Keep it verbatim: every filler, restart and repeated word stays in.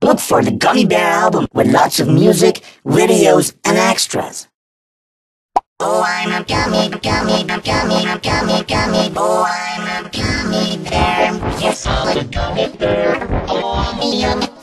look for the Gummy Bear album with lots of music, videos, and extras. Oh, I'm a gummy, gummy, gummy, gummy, gummy. Oh, I'm a gummy bear. Yes, I'm a gummy bear. Oh, I'm a